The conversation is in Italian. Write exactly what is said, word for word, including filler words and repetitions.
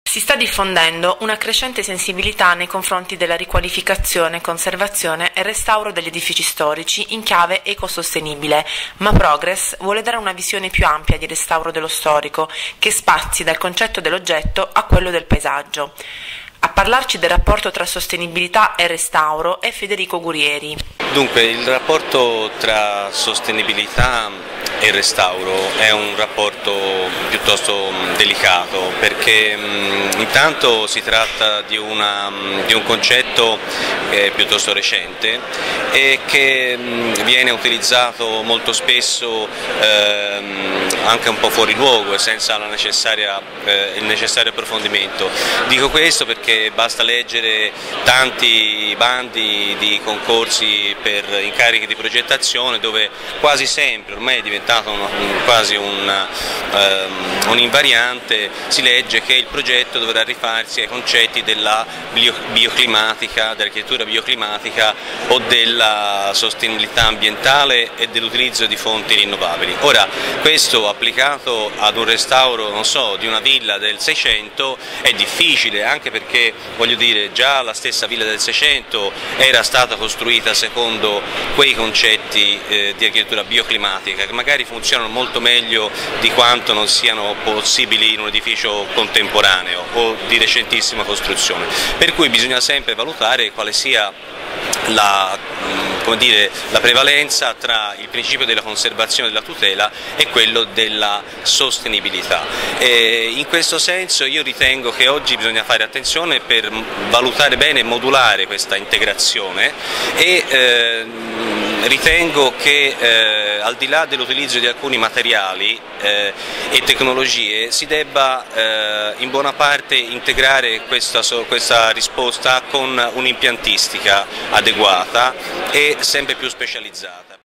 Si sta diffondendo una crescente sensibilità nei confronti della riqualificazione, conservazione e restauro degli edifici storici in chiave ecosostenibile, ma Progress vuole dare una visione più ampia di restauro dello storico, che spazi dal concetto dell'oggetto a quello del paesaggio. A parlarci del rapporto tra sostenibilità e restauro è Federico Gurieri. Dunque, il rapporto tra sostenibilità e restauro è un rapporto piuttosto delicato, perché mh, intanto si tratta di, una, di un concetto eh, piuttosto recente e che mh, viene utilizzato molto spesso ehm, anche un po' fuori luogo e senza la necessaria, eh, il necessario approfondimento. Dico questo perché basta leggere tanti bandi di concorsi per incarichi di progettazione dove quasi sempre, ormai è diventato una, quasi un, um, un invariante, si legge che il progetto dovrà rifarsi ai concetti della bio, bioclimatica, dell'architettura bioclimatica o della sostenibilità ambientale e dell'utilizzo di fonti rinnovabili. Ora, questo applicato ad un restauro, non so, di una villa del Seicento è difficile, anche perché, voglio dire, già la stessa villa del Seicento era stata costruita secondo quei concetti eh, di architettura bioclimatica che magari funzionano molto meglio di quanto non siano possibili in un edificio contemporaneo o di recentissima costruzione, per cui bisogna sempre valutare quale sia La, come dire, la prevalenza tra il principio della conservazione e della tutela e quello della sostenibilità. E in questo senso io ritengo che oggi bisogna fare attenzione per valutare bene e modulare questa integrazione e eh, ritengo che eh, al di là dell'utilizzo di alcuni materiali eh, e tecnologie si debba eh, in buona parte integrare questa, questa risposta con un'impiantistica adeguata e sempre più specializzata.